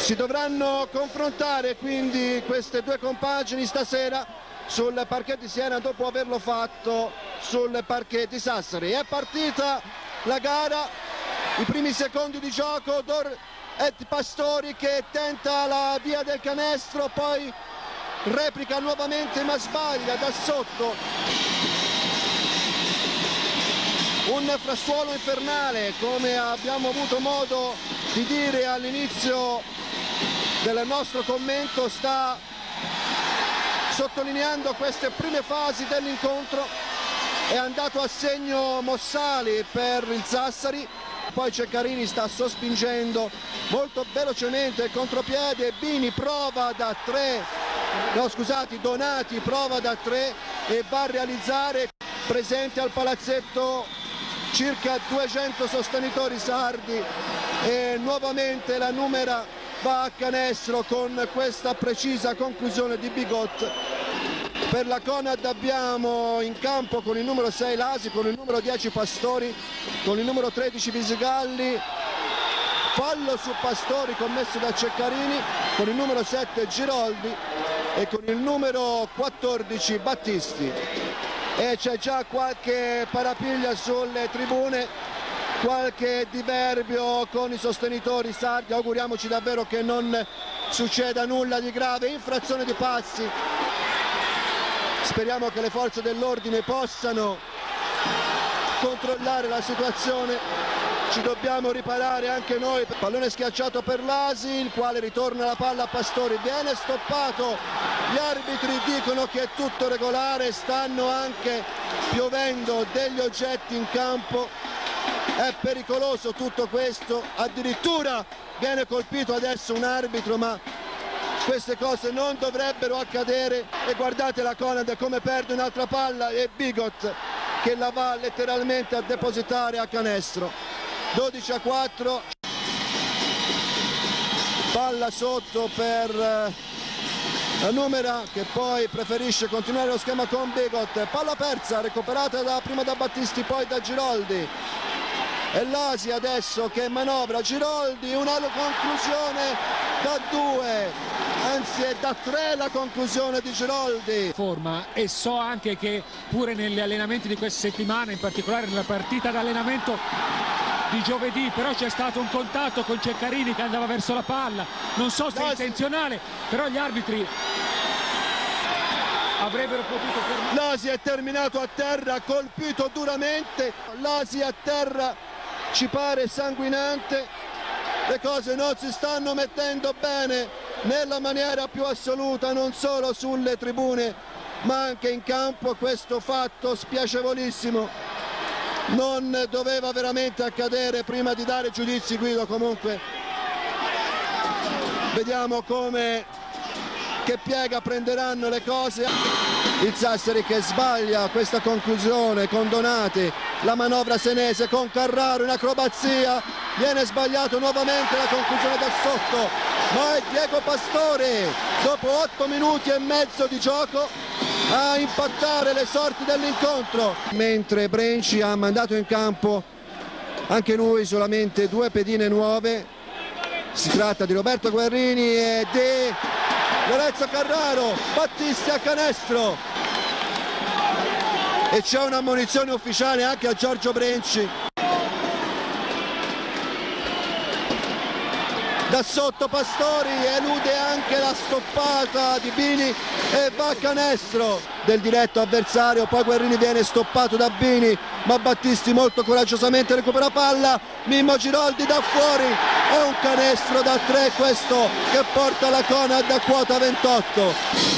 Si dovranno confrontare quindi queste due compagini stasera sul parquet di Siena dopo averlo fatto sul parquet di Sassari. È partita la gara, i primi secondi di gioco, Dor et Pastori che tenta la via del canestro, poi replica nuovamente ma sbaglia da sotto. Un frastuono infernale, come abbiamo avuto modo di dire all'inizio del nostro commento, sta sottolineando queste prime fasi dell'incontro. È andato a segno Mossali per il Sassari, poi Ceccarini sta sospingendo molto velocemente il contropiede, Bini prova da 3, no scusate, Donati prova da 3 e va a realizzare, presente al palazzetto circa 200 sostenitori sardi e nuovamente la numera va a canestro con questa precisa conclusione di Bigot. Per la Conad abbiamo in campo con il numero 6 Lasi, con il numero 10 Pastori, con il numero 13 Visigalli, fallo su Pastori commesso da Ceccarini, con il numero 7 Giroldi e con il numero 14 Battisti. E c'è già qualche parapiglia sulle tribune, qualche diverbio con i sostenitori sardi. Auguriamoci davvero che non succeda nulla di grave, infrazione di passi. Speriamo che le forze dell'ordine possano controllare la situazione, ci dobbiamo riparare anche noi. Pallone schiacciato per Lasi, il quale ritorna la palla a Pastori, viene stoppato, gli arbitri dicono che è tutto regolare, stanno anche piovendo degli oggetti in campo, è pericoloso tutto questo, addirittura viene colpito adesso un arbitro, ma queste cose non dovrebbero accadere. E guardate la Conad come perde un'altra palla e Bigot che la va letteralmente a depositare a canestro. 12-4, palla sotto per la numera che poi preferisce continuare lo schema con Bigot, palla persa recuperata prima da Battisti poi da Giroldi. E Lasi adesso che manovra, Giroldi, una conclusione da 2, anzi è da 3 la conclusione di Giroldi. Forma, e so anche che pure negli allenamenti di questa settimana, in particolare nella partita d'allenamento di giovedì, però c'è stato un contatto con Ceccarini che andava verso la palla, non so se è intenzionale, però gli arbitri avrebbero potuto fermare. Lasi è terminato a terra, colpito duramente, Lasi a terra ci pare sanguinante, le cose non si stanno mettendo bene nella maniera più assoluta, non solo sulle tribune ma anche in campo. Questo fatto spiacevolissimo non doveva veramente accadere. Prima di dare giudizi, Guido, comunque vediamo come che piega prenderanno le cose. Il Sassari che sbaglia questa conclusione con Donati, la manovra senese con Carraro in acrobazia, viene sbagliato nuovamente la conclusione da sotto, ma è Diego Pastori dopo 8 minuti e mezzo di gioco a impattare le sorti dell'incontro, mentre Brenci ha mandato in campo anche lui solamente 2 pedine nuove. Si tratta di Roberto Guerrini e di Lorenzo Carraro. Battisti a canestro e c'è un'ammonizione ufficiale anche a Giorgio Brenci. Da sotto Pastori elude anche la stoppata di Bini e va a canestro del diretto avversario, poi Guerrini viene stoppato da Bini, ma Battisti molto coraggiosamente recupera palla, Mimmo Giroldi da fuori, è un canestro da 3 questo che porta la Conad a quota 28.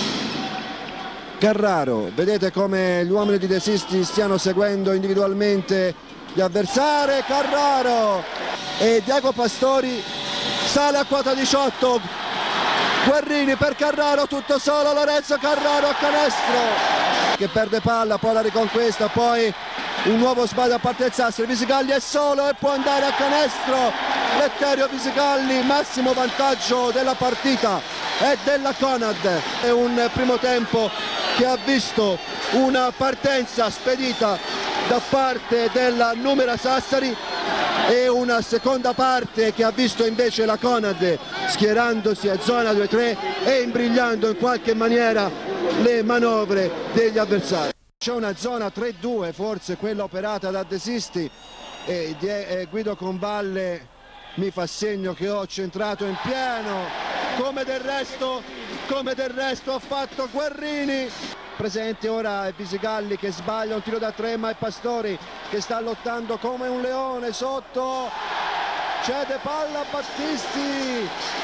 Carraro, vedete come gli uomini di De Sisti stiano seguendo individualmente gli avversari. Carraro e Diego Pastori sale a quota 18, Guerrini per Carraro, tutto solo Lorenzo Carraro a canestro che perde palla, poi la riconquista, poi un nuovo sbaglio a parte del Sassari, Visigalli è solo e può andare a canestro, Letterio Visigalli, massimo vantaggio della partita e della Conad. È un primo tempo che ha visto una partenza spedita da parte della Numera Sassari e una seconda parte che ha visto invece la Conad schierandosi a zona 2-3 e imbrigliando in qualche maniera le manovre degli avversari. C'è una zona 3-2, forse quella operata da De Sisti, e Guido Convalle mi fa segno che ho centrato in pieno, come del resto ha fatto Guerrini. Presente ora è Visigalli che sbaglia un tiro da 3, ma è Pastori che sta lottando come un leone sotto, cede palla a Battisti,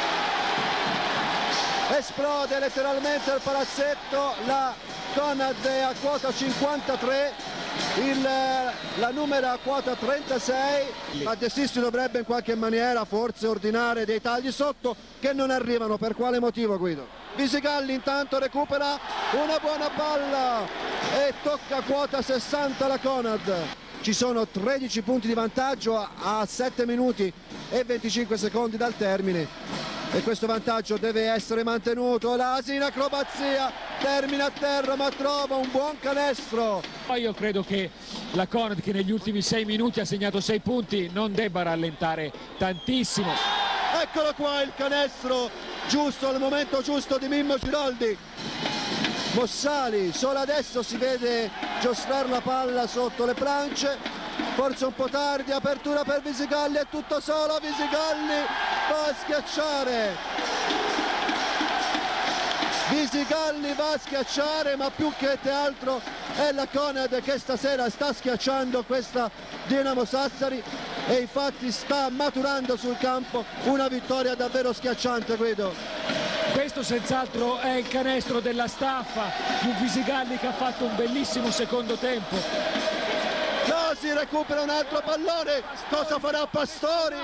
esplode letteralmente il palazzetto, la Conad è a quota 53, la numera a quota 36, ma De Sisti dovrebbe in qualche maniera forse ordinare dei tagli sotto che non arrivano. Per quale motivo, Guido? Visigalli intanto recupera una buona palla e tocca quota 60 la Conad. Ci sono 13 punti di vantaggio a 7 minuti e 25 secondi dal termine e questo vantaggio deve essere mantenuto. Lasi in acrobazia, termina a terra ma trova un buon canestro. Io credo che la Conad, che negli ultimi 6 minuti ha segnato 6 punti, non debba rallentare tantissimo. Eccolo qua il canestro giusto al momento giusto di Mimmo Giroldi. Mossali solo adesso si vede giostrare la palla sotto le planche, forse un po' tardi, apertura per Visigalli, è tutto solo, Visigalli va a schiacciare, Visigalli va a schiacciare, ma più che altro è la Conad che stasera sta schiacciando questa Dinamo Sassari e infatti sta maturando sul campo una vittoria davvero schiacciante, Guido. Questo senz'altro è il canestro della staffa di un Visigalli che ha fatto un bellissimo secondo tempo. No, si recupera un altro pallone, cosa farà Pastori?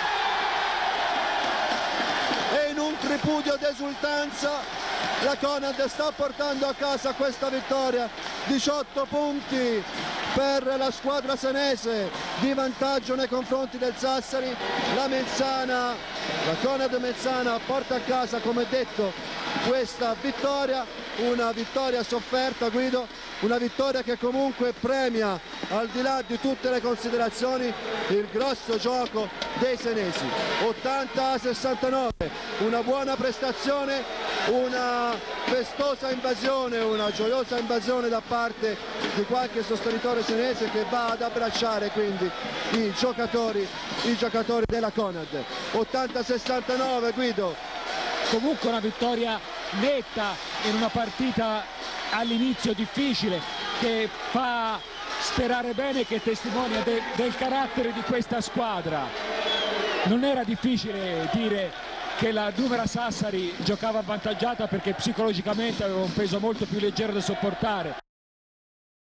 E in un tripudio d'esultanza la Conad sta portando a casa questa vittoria, 18 punti per la squadra senese di vantaggio nei confronti del Sassari. La Conad Mezzana porta a casa, come detto, questa vittoria, una vittoria sofferta, Guido, una vittoria che comunque premia, al di là di tutte le considerazioni, il grosso gioco dei senesi. 80-69, una buona prestazione, una festosa invasione, una gioiosa invasione da parte di qualche sostenitore senese che va ad abbracciare quindi i giocatori della Conad. 80-69, Guido. Comunque una vittoria netta in una partita all'inizio difficile, che fa sperare bene, che testimonia del carattere di questa squadra. Non era difficile dire che la Numera Sassari giocava avvantaggiata perché psicologicamente aveva un peso molto più leggero da sopportare.